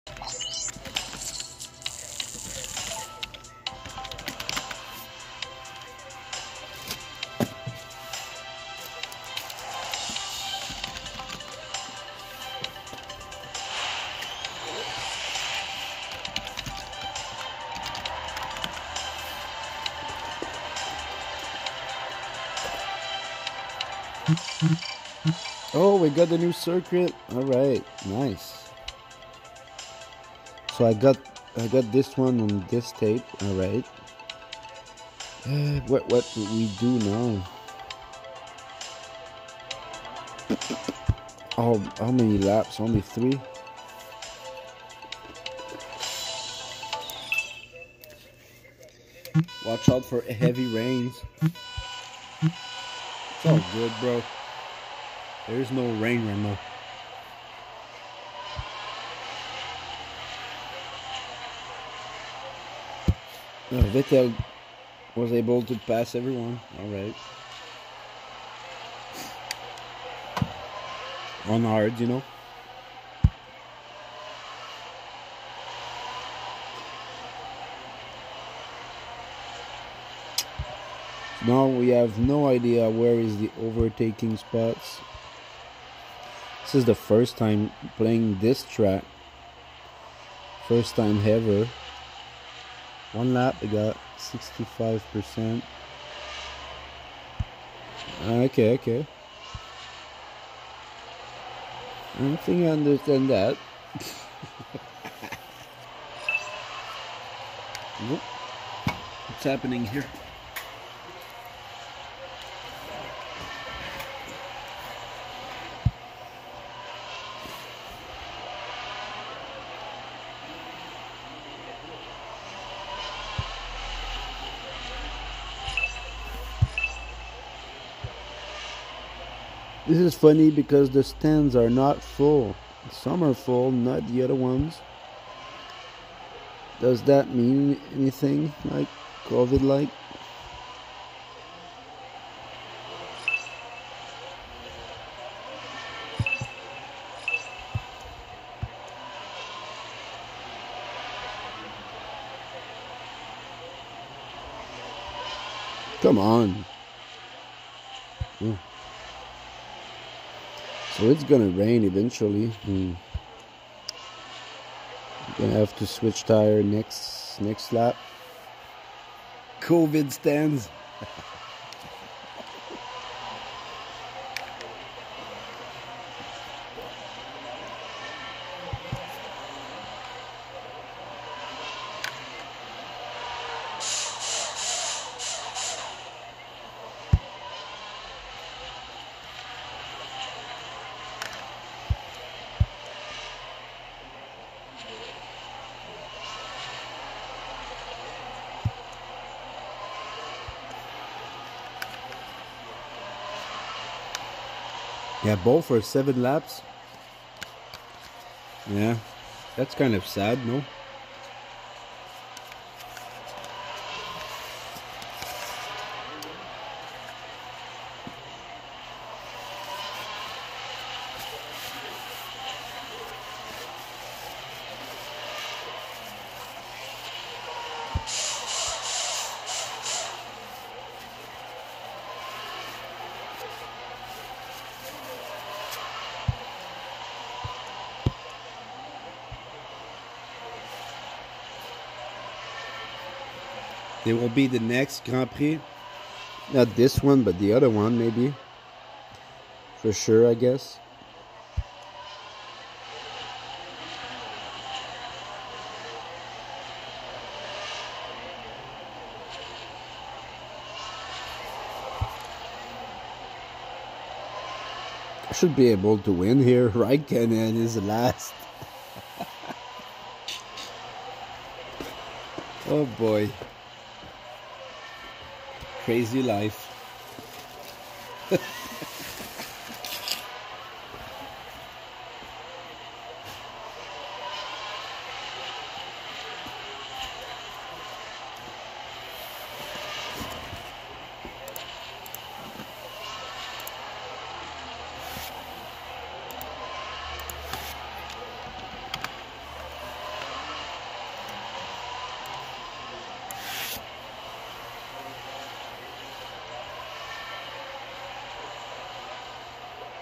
Oh, we got the new circuit. All right, nice. So I got this one on this tape. All right. What do we do now? Oh, how many laps? Only 3. Watch out for heavy rains. It's all good, bro. There's no rain right now. Vettel was able to pass everyone. All right. On hard, you know. Now we have no idea where is the overtaking spots. This is the first time playing this track. First time ever. 1 lap, we got 65%. Okay. I don't think I understand that. What's happening here? This is funny because the stands are not full. Some are full, not the other ones. Does that mean anything like COVID-like? Come on. Yeah. So it's gonna rain eventually. Gonna have to switch tire next lap. COVID stands. Yeah, both for 7 laps. Yeah, that's kind of sad, no? It will be the next Grand Prix. Not this one, but the other one, maybe. For sure, I guess. I should be able to win here. Raikkonen is the last. Oh boy. Crazy life.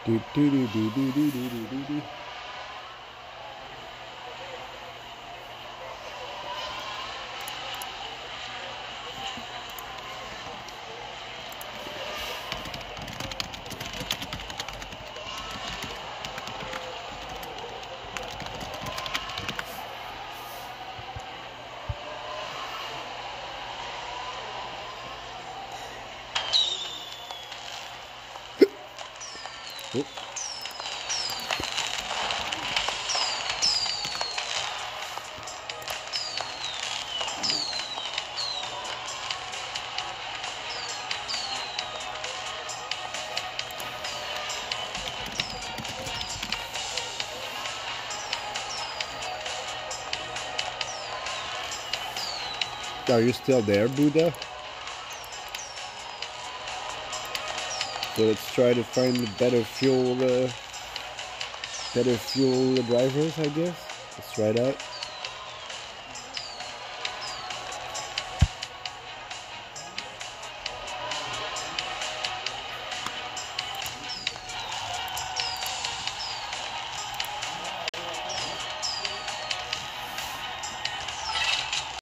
Do, do, do, do, do, do, do, do, do. Oh. Are you still there, Buddha? So let's try to find better fuel drivers, I guess. Let's try that.